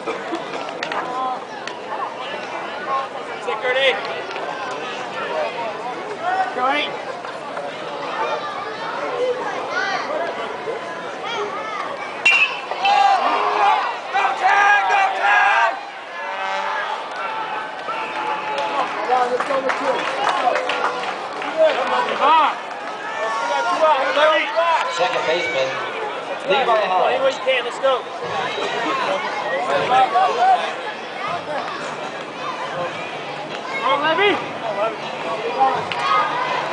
Go 8. Let's go with 2. Second baseman, Levi Hall. Any way you can, let's go. Come on, Levy.